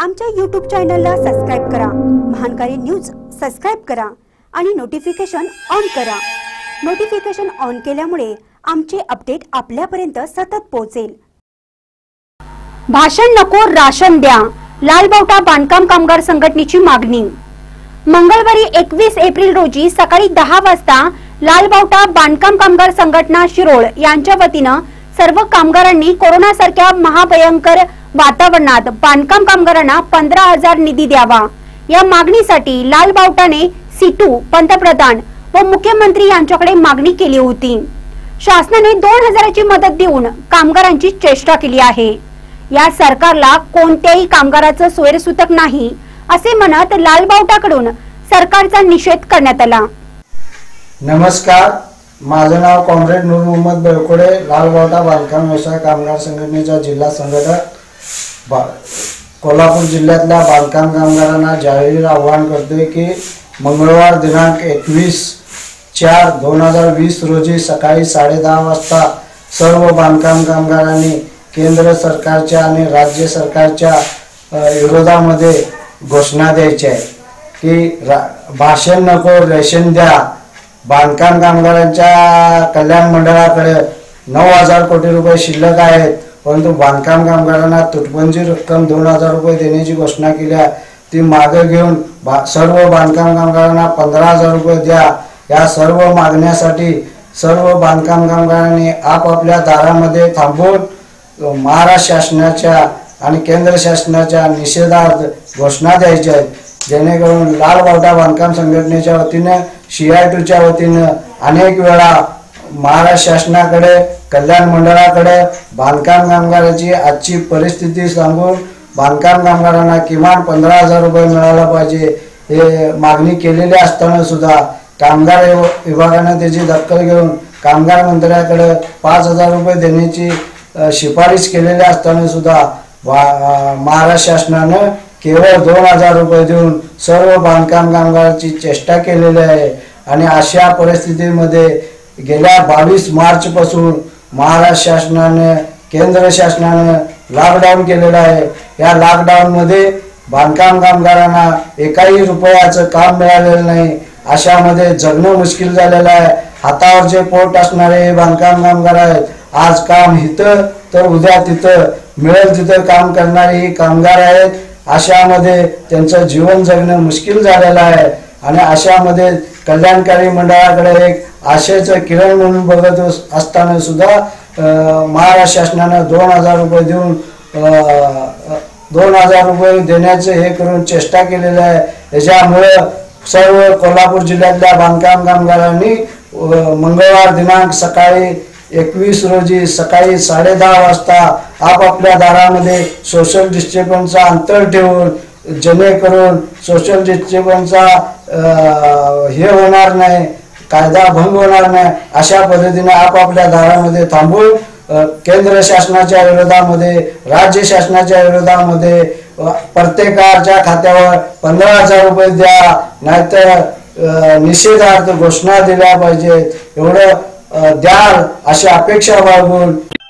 आमच्या YouTube चॅनलला subscribe करा, महानकारी न्यूज सबस्क्राइब करा आणि नोटिफिकेशन ऑन करा। नोटिफिकेशन ऑन केल्यामुळे आमचे अपडेट आपल्यापर्यंत सतत पोहोचेल। भाषण नको राशन द्या, लालबावटा बांधकाम कामगार संघटनेची मागणी। मंगळवारी 21 एप्रिल रोजी सकाळी 10 वाजता लालबावटा बांधकाम कामगार संघटना शिरोळ यांच्या वतीने सर्व कामगारांनी कोरोना सारख्या महाभयंकर वातावरणात बांधकाम कामगारांना 15,000 निधी द्यावा या मागणीसाठी लालबावटाने सीटू पंतप्रधान व मुख्यमंत्री यांच्याकडे मागणी केली होती। शासनाने 2,000 ची मदत देऊन कामगारांची चेष्टा केली आहे। या सरकारला कोणत्याही कामगाराचं सोयरसूतक नाही असे म्हणत लालबावटाकडून सरकारचा निषेध करण्यात आला। नमस्कार, माझे नाव कॉम्रेड नूर मोहम्मद बेळकोडे, लालबावटा बांधकाम व्यवसाय कामगार संघटनेचा जिल्हा संघटक कोल्हापूर जिल्ह्यातल्या बांधकाम कामगारांना जाहीर आवाहन करतोय की मंगळवार दिनांक 21/4/2020 रोजी सकाळी 10:30 वाजता सर्व बांधकाम कामगारांनी केंद्र सरकारच्या आणि राज्य सरकारच्या विरोधामध्ये घोषणा द्यायची आहे की भाषण नको रेशन द्या। बांधकाम कामगारांच्या कल्याण मंडळाकडे 9,000 कोटी रुपये शिल्लक आहेत, परंतु बांधकाम कामगारांना तुटपुंजी रक्कम 2,000 रुपये देण्याची घोषणा केली आहे। ती मागे घेऊन सर्व बांधकाम कामगारांना 15,000 रुपये द्या। या सर्व मागण्यासाठी सर्व बांधकाम कामगारांनी आपापल्या दारामध्ये थांबून महाराष्ट्र शासनाच्या आणि केंद्र शासनाच्या निषेधार्थ घोषणा द्यायच्या आहेत, जेणेकरून लालबावटा बांधकाम संघटनेच्या वतीने CI2च्या वतीने अनेक वेळा महाराष्ट्र शासनाकडे कल्याण मंडळाकडे बांधकाम कामगारांची आजची परिस्थिती सांगून बांधकाम कामगारांना किमान 15,000 रुपये मिळाला पाहिजे हे मागणी केलेली असताना सुद्धा कामगार विभागाने त्याची दखल घेऊन कामगार मंत्र्याकडे 5,000 रुपये देण्याची शिफारस केलेली असताना सुद्धा महाराष्ट्र शासनाने केवळ 2,000 रुपये देऊन सर्व बांधकाम कामगारांची चेष्टा केलेली आहे। आणि अशा परिस्थितीमध्ये गेल्या 22 मार्च पासून महाराष्ट्र शासनाने केंद्र शासनाने लॉकडाऊन केलेला आहे। या लॉकडाऊन मध्ये बांधकाम कामगारांना एकाही रुपयाचं काम मिळालेलं नाही। अशामध्ये जगणं मुश्किल झालेलं आहे। हातावर जे पोट असणारे बांधकाम कामगार आहेत, आज काम इथं तर उद्या तिथं, मिळेल तिथं काम करणारे ही कामगार आहेत। अशामध्ये त्यांचं जीवन जगणं मुश्किल झालेलं आहे। आणि अशामध्ये कल्याणकारी मंडळाकडे एक आशेचं किरण म्हणून बघत असताना सुद्धा महाराष्ट्र शासनाने 2,000 रुपये देऊन 2,000 रुपये देण्याचे हे करून चेष्टा केलेली आहे। याच्यामुळे सर्व कोल्हापूर जिल्ह्यातल्या बांधकाम कामगारांनी मंगळवार दिनांक सकाळी 21 रोजी सकाळी 10:30 वाजता आपापल्या दारामध्ये सोशल डिस्टन्सचा अंतर ठेवून, जेणेकरून सोशल डिस्टन्सचा हे होणार नाही, कायदा भंग होणार नाही, अशा पद्धतीने आपापल्या दारामध्ये थांबून केंद्र शासनाच्या विरोधामध्ये, राज्य शासनाच्या विरोधामध्ये प्रत्येकाच्या खात्यावर 15,000 रुपये द्या, नाहीतर निषेधार्थ घोषणा दिल्या पाहिजेत, एवढं द्याल अशी अपेक्षा बाळगून